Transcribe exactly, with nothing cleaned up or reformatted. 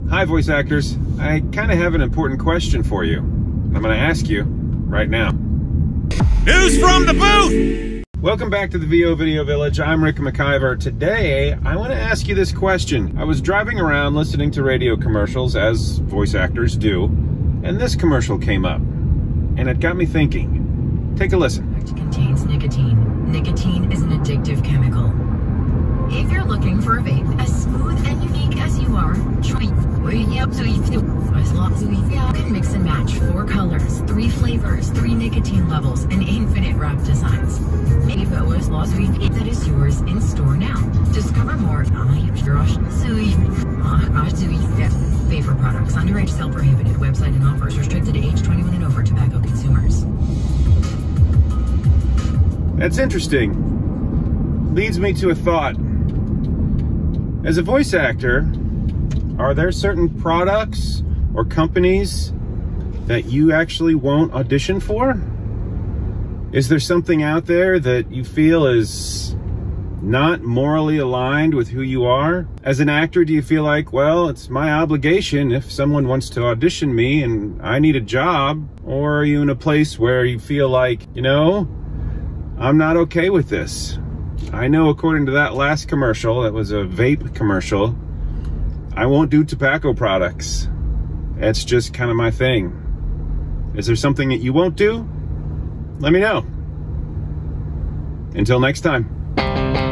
Hi, voice actors. I kind of have an important question for you. I'm going to ask you right now. News from the booth! Welcome back to the V O Video Village. I'm Rick McIver. Today, I want to ask you this question. I was driving around listening to radio commercials, as voice actors do, and this commercial came up, and it got me thinking. Take a listen. It contains nicotine. Nicotine is an addictive chemical. If you're looking for a vape as smooth and unique as you are, try you can mix and match four colors, three flavors, three nicotine levels, and infinite wrap designs. Maybe that is yours in store now. Discover more on Vapor products. Underage sale prohibited. Website and offers restricted to age twenty-one and over. Tobacco consumers. That's interesting. Leads me to a thought. As a voice actor, are there certain products or companies that you actually won't audition for? Is there something out there that you feel is not morally aligned with who you are? As an actor, do you feel like, well, it's my obligation if someone wants to audition me and I need a job? Or are you in a place where you feel like, you know, I'm not okay with this? I know according to that last commercial, that was a vape commercial, I won't do tobacco products. That's just kind of my thing. Is there something that you won't do? Let me know. Until next time.